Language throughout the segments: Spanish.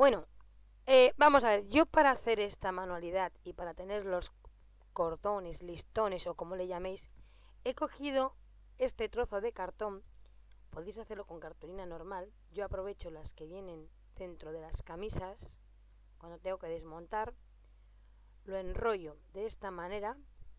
Bueno, vamos a ver, yo para hacer esta manualidad y para tener los cordones, listones o como le llaméis, he cogido este trozo de cartón. Podéis hacerlo con cartulina normal. Yo aprovecho las que vienen dentro de las camisas cuando tengo que desmontar. Lo enrollo de esta manera,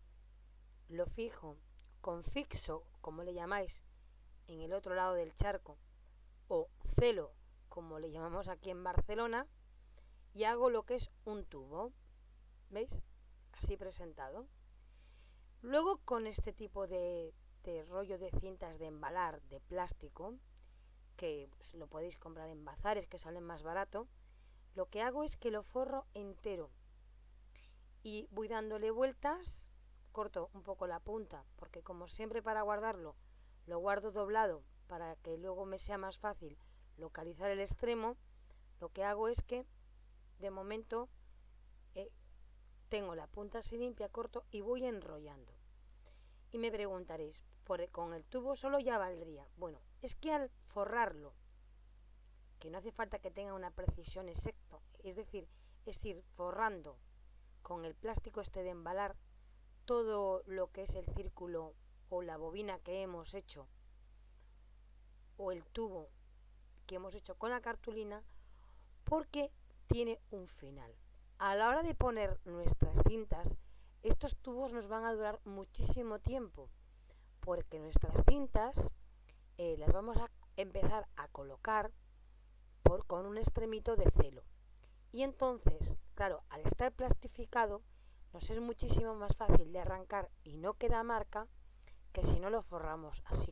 lo fijo con fixo, como le llamáis, en el otro lado del charco, o celo, como le llamamos aquí en Barcelona, y hago lo que es un tubo. ¿Veis? Así presentado. Luego con este tipo de rollo de cintas de embalar de plástico, que lo podéis comprar en bazares que salen más barato, lo que hago es que lo forro entero y voy dándole vueltas, corto un poco la punta, porque como siempre para guardarlo, lo guardo doblado para que luego me sea más fácil localizar el extremo. Lo que hago es que de momento eh, tengo la punta así limpia, corto y voy enrollando. Y me preguntaréis, con el tubo solo ya valdría. Bueno, es que al forrarlo, que no hace falta que tenga una precisión exacta, es decir, es ir forrando con el plástico este de embalar todo lo que es el círculo o la bobina que hemos hecho o el tubo que hemos hecho con la cartulina, porque tiene un final. A la hora de poner nuestras cintas, estos tubos nos van a durar muchísimo tiempo, porque nuestras cintas las vamos a empezar a colocar con un extremito de celo. Y entonces, claro, al estar plastificado, nos es muchísimo más fácil de arrancar y no queda marca que si no lo forramos así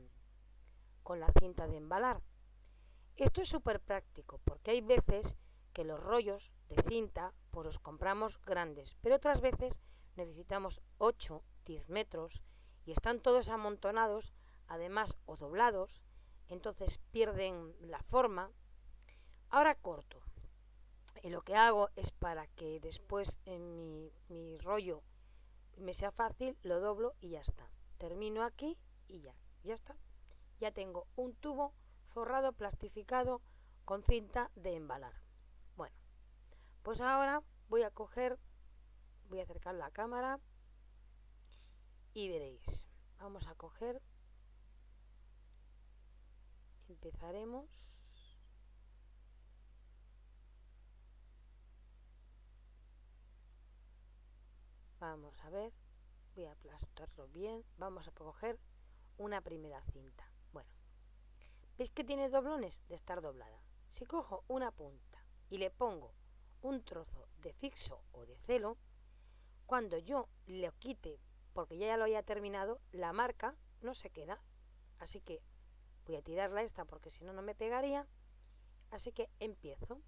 con la cinta de embalar. Esto es súper práctico porque hay veces que los rollos de cinta pues los compramos grandes, pero otras veces necesitamos 8, 10 metros y están todos amontonados, además o doblados, entonces pierden la forma. Ahora corto y lo que hago es para que después en mi rollo me sea fácil, lo doblo y ya está. Termino aquí y ya está. Ya tengo un tubo forrado, plastificado con cinta de embalar. Bueno, pues ahora voy a voy a acercar la cámara y veréis. Vamos a coger, empezaremos. Vamos a ver, voy a aplastarlo bien. Vamos a coger una primera cinta. Bueno, ¿veis que tiene doblones? De estar doblada. Si cojo una punta y le pongo un trozo de fixo o de celo, cuando yo lo quite, porque ya lo haya terminado, la marca no se queda. Así que voy a tirarla esta porque si no, no me pegaría. Así que empiezo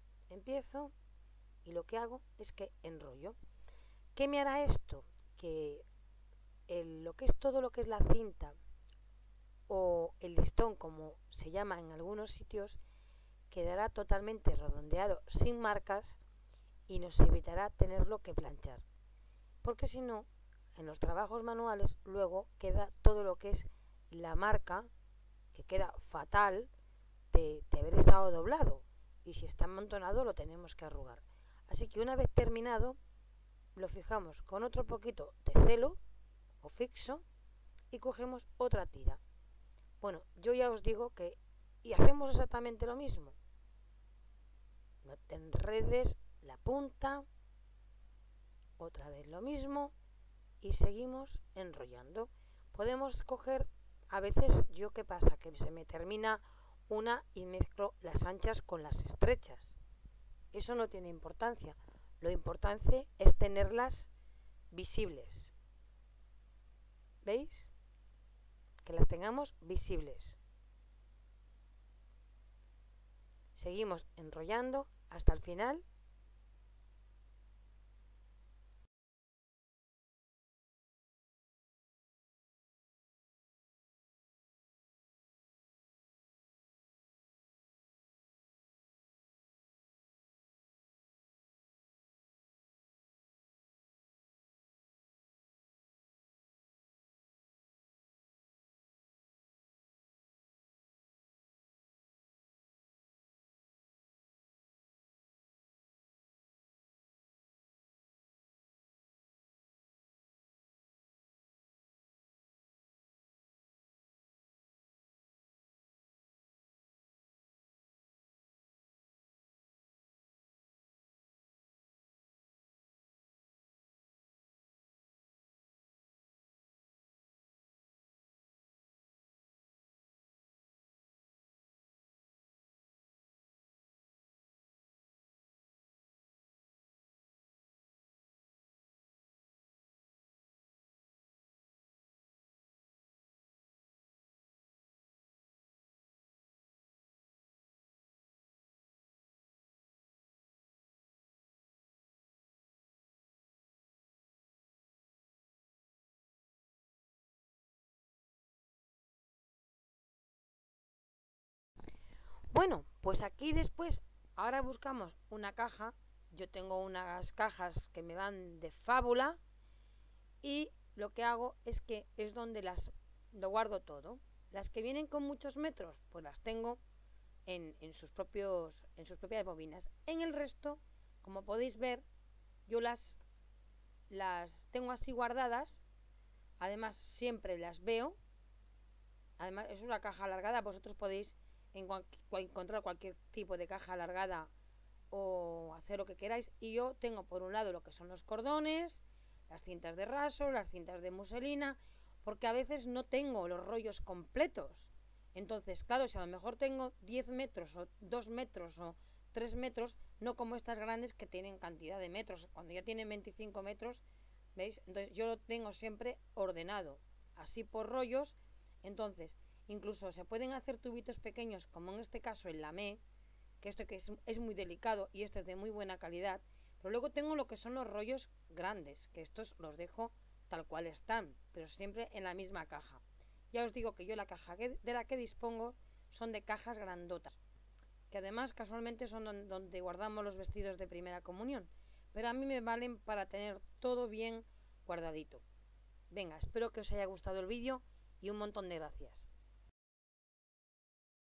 y lo que hago es que enrollo. ¿Qué me hará esto? Que lo que es todo lo que es la cinta o el listón, como se llama en algunos sitios, quedará totalmente redondeado sin marcas y nos evitará tenerlo que planchar. Porque si no, en los trabajos manuales luego queda todo lo que es la marca, que queda fatal de haber estado doblado. Y si está amontonado lo tenemos que arrugar. Así que una vez terminado, lo fijamos con otro poquito de celo o fixo y cogemos otra tira. Bueno, yo ya os digo que y hacemos exactamente lo mismo. No te enredes la punta, otra vez lo mismo y seguimos enrollando. Podemos coger, a veces yo qué pasa, que se me termina una y mezclo las anchas con las estrechas. Eso no tiene importancia. Lo importante es tenerlas visibles. ¿Veis? Que las tengamos visibles. Seguimos enrollando hasta el final. Bueno, pues aquí después, ahora buscamos una caja. Yo tengo unas cajas que me van de fábula y lo que hago es que es donde lo guardo todo. Las que vienen con muchos metros, pues las tengo en sus propias bobinas. En el resto, como podéis ver, yo las tengo así guardadas. Además, siempre las veo. Además, es una caja alargada. Vosotros podéis encontrar cualquier tipo de caja alargada o hacer lo que queráis. Y yo tengo por un lado lo que son los cordones, las cintas de raso, las cintas de muselina, porque a veces no tengo los rollos completos. Entonces, claro, si a lo mejor tengo 10 metros o 2 metros o 3 metros, no como estas grandes que tienen cantidad de metros. Cuando ya tienen 25 metros, ¿veis? Entonces yo lo tengo siempre ordenado, así por rollos. Entonces, incluso se pueden hacer tubitos pequeños, como en este caso el lamé, que esto que es muy delicado y este es de muy buena calidad. Pero luego tengo lo que son los rollos grandes, que estos los dejo tal cual están, pero siempre en la misma caja. Ya os digo que yo la caja de la que dispongo son de cajas grandotas, que además casualmente son donde guardamos los vestidos de primera comunión, pero a mí me valen para tener todo bien guardadito. Venga, espero que os haya gustado el vídeo y un montón de gracias.